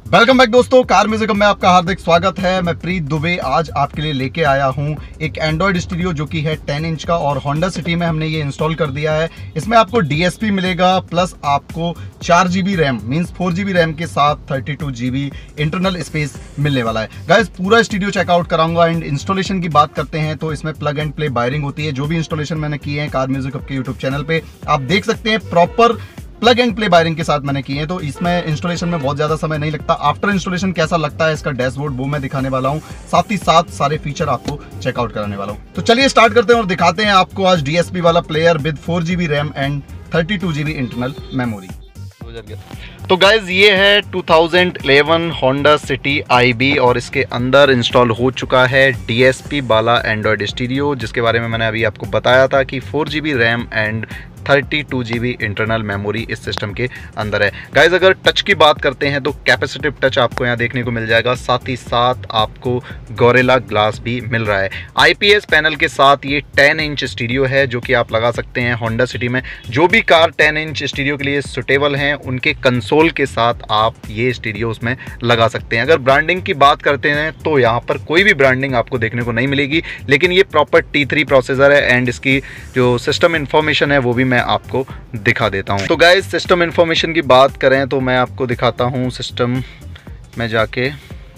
Welcome back दोस्तों, car music में आपका हार्दिक स्वागत है। मैं प्रीत दुबे आज आपके लिए लेके आया हूं एक एंड्रॉयड स्टीरियो जो कि है 10 इंच का और होंडा सिटी में हमने ये इंस्टॉल कर दिया है। इसमें आपको DSP मिलेगा प्लस आपको 4 GB RAM means 4 GB RAM के साथ 32 GB इंटरनल स्पेस मिलने वाला है। गाइस पूरा स्टीरियो चेकआउट कराऊंगा एंड इंस्टॉलेशन की बात करते हैं तो इसमें प्लग एंड प्ले वायरिंग होती है। जो भी इंस्टॉलेशन मैंने किए हैं कार म्यूजिक के यूट्यूब चैनल पे आप देख सकते हैं, proper plug and play wiring के साथ मैंने किए हैं। तो इसमें इंस्टॉलेशन में बहुत ज्यादा समय नहीं लगता। आफ्टर इंस्टॉलेशन कैसा लगता है इसका डैशबोर्ड वो मैं दिखाने वाला हूं, साथ ही साथ सारे फीचर आपको चेकआउट कराने वाला हूं। तो चलिए स्टार्ट करते हैं और दिखाते हैं आपको आज DSP वाला player with 4 GB RAM and 32 GB internal memory. तो गाइज ये है 2011 होंडा सिटी IB और इसके अंदर इंस्टॉल हो चुका है DSP वाला एंड्रॉयड स्टीरियो, जिसके बारे में मैंने अभी आपको बताया था कि 4 GB RAM and 32 GB internal memory इस सिस्टम के अंदर है। गाइज अगर टच की बात करते हैं तो कैपेसिटिव टच आपको यहाँ देखने को मिल जाएगा, साथ ही साथ आपको गोरिल्ला ग्लास भी मिल रहा है। IPS पैनल के साथ ये 10 इंच स्टीरियो है जो कि आप लगा सकते हैं होंडा सिटी में। जो भी कार 10 इंच स्टीरियो के लिए सुटेबल हैं उनके कंसोल के साथ आप ये स्टीरियो उसमें लगा सकते हैं। अगर ब्रांडिंग की बात करते हैं तो यहाँ पर कोई भी ब्रांडिंग आपको देखने को नहीं मिलेगी, लेकिन ये प्रॉपर T3 प्रोसेसर है एंड इसकी जो सिस्टम इंफॉर्मेशन है वो भी मैं आपको दिखा देता हूं। तो गाइस सिस्टम इंफॉर्मेशन की बात करें तो मैं आपको दिखाता हूं सिस्टम में जाके।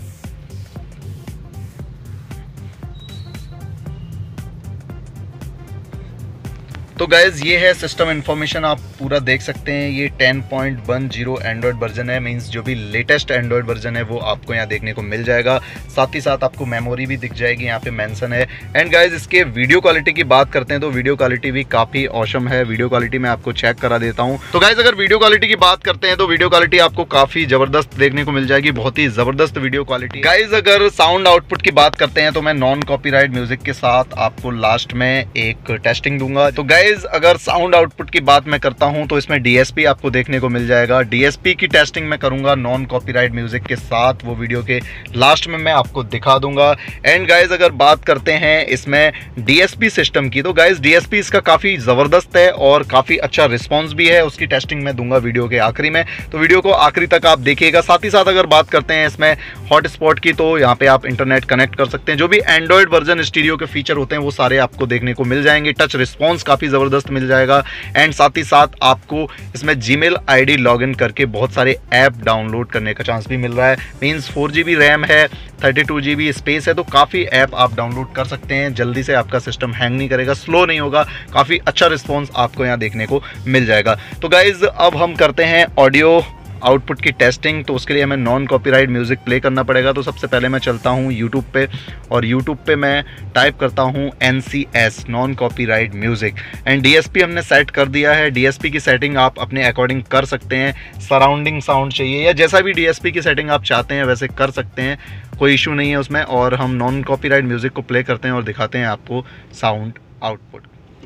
तो गाइज ये है सिस्टम इन्फॉर्मेशन, आप पूरा देख सकते हैं। ये 10.10 एंड्रॉयड वर्जन है, मींस जो भी लेटेस्ट एंड्रॉयड वर्जन है वो आपको यहाँ देखने को मिल जाएगा। साथ ही साथ आपको मेमोरी भी दिख जाएगी, यहाँ पे मेंशन है। एंड गाइज इसके वीडियो क्वालिटी की बात करते हैं तो वीडियो क्वालिटी भी काफ़ी ऑसम है। वीडियो क्वालिटी मैं आपको चेक करा देता हूँ। तो गाइज अगर वीडियो क्वालिटी की बात करते हैं तो वीडियो क्वालिटी आपको काफ़ी ज़बरदस्त देखने को मिल जाएगी, बहुत ही ज़बरदस्त वीडियो क्वालिटी। गाइज अगर साउंड आउटपुट की बात करते हैं तो मैं नॉन कॉपीराइट म्यूजिक के साथ आपको लास्ट में एक टेस्टिंग दूंगा। तो गाइज अगर साउंड आउटपुट की बात मैं करता हूं तो इसमें DSP आपको देखने को मिल जाएगा। DSP की टेस्टिंग मैं करूंगा नॉन कॉपीराइट म्यूजिक के साथ, वो वीडियो के लास्ट में मैं आपको दिखा दूंगा। एंड गाइज अगर बात करते हैं इसमें DSP सिस्टम की तो गाइज DSP इसका काफ़ी ज़बरदस्त है और काफ़ी अच्छा रिस्पॉन्स भी है। उसकी टेस्टिंग मैं दूंगा वीडियो के आखिरी में, तो वीडियो को आखिरी तक आप देखिएगा। साथ ही साथ अगर बात करते हैं इसमें हॉटस्पॉट की तो यहाँ पे आप इंटरनेट कनेक्ट कर सकते हैं। जो भी एंड्रॉयड वर्जन स्टीरियो के फीचर होते हैं वो सारे आपको देखने को मिल जाएंगे। टच रिस्पॉन्स काफ़ी ज़बरदस्त मिल जाएगा एंड साथ ही साथ आपको इसमें Gmail ID लॉगिन करके बहुत सारे ऐप डाउनलोड करने का चांस भी मिल रहा है। मींस 4 GB रैम है, 32 GB स्पेस है, तो काफ़ी ऐप आप डाउनलोड कर सकते हैं। जल्दी से आपका सिस्टम हैंग नहीं करेगा, स्लो नहीं होगा, काफ़ी अच्छा रिस्पॉन्स आपको यहाँ देखने को मिल जाएगा। तो गाइज अब हम करते हैं ऑडियो आउटपुट की टेस्टिंग। तो उसके लिए हमें नॉन कॉपीराइट म्यूज़िक प्ले करना पड़ेगा। तो सबसे पहले मैं चलता हूँ यूट्यूब पे और यूट्यूब पे मैं टाइप करता हूँ NCS non copyright music and DSP हमने सेट कर दिया है। DSP की सेटिंग आप अपने अकॉर्डिंग कर सकते हैं। सराउंडिंग साउंड चाहिए या जैसा भी DSP की सेटिंग आप चाहते हैं वैसे कर सकते हैं, कोई इशू नहीं है उसमें। और हम नॉन कॉपीराइट म्यूज़िक को प्ले करते हैं और दिखाते हैं आपको sound output.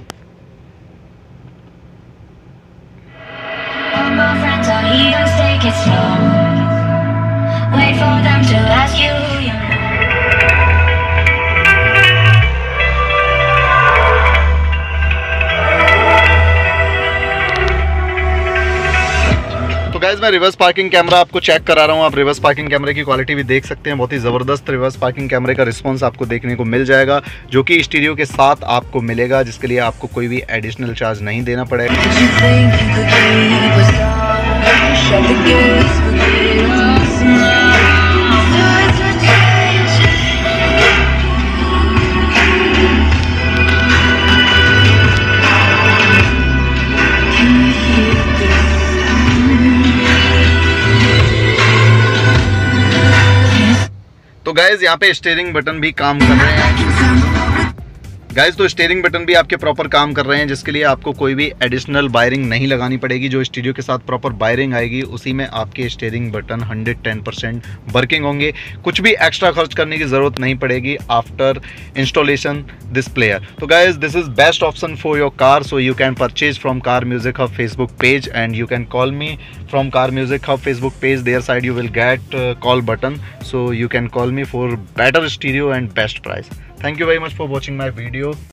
My friends are heathens, take it slow. Wait for them to ask you who you know. तो गाइज मैं रिवर्स पार्किंग कैमरा आपको चेक करा रहा हूँ। आप रिवर्स पार्किंग कैमरे की क्वालिटी भी देख सकते हैं, बहुत ही ज़बरदस्त रिवर्स पार्किंग कैमरे का रिस्पांस आपको देखने को मिल जाएगा, जो कि स्टीरियो के साथ आपको मिलेगा, जिसके लिए आपको कोई भी एडिशनल चार्ज नहीं देना पड़ेगा। तो गाइज यहाँ पे स्टीयरिंग बटन भी काम कर रहे हैं। गाइज तो स्टीयरिंग बटन भी आपके प्रॉपर काम कर रहे हैं, जिसके लिए आपको कोई भी एडिशनल वायरिंग नहीं लगानी पड़ेगी। जो स्टीरियो के साथ प्रॉपर वायरिंग आएगी उसी में आपके स्टीयरिंग बटन 110% वर्किंग होंगे। कुछ भी एक्स्ट्रा खर्च करने की ज़रूरत नहीं पड़ेगी आफ्टर इंस्टॉलेशन दिस प्लेयर। तो guys this is best option for your car, so you can purchase from car music hub Facebook page and you can call me from car music hub Facebook page. There side you will get call button, so you can call me for better stereo and best price. Thank you very much for watching my video.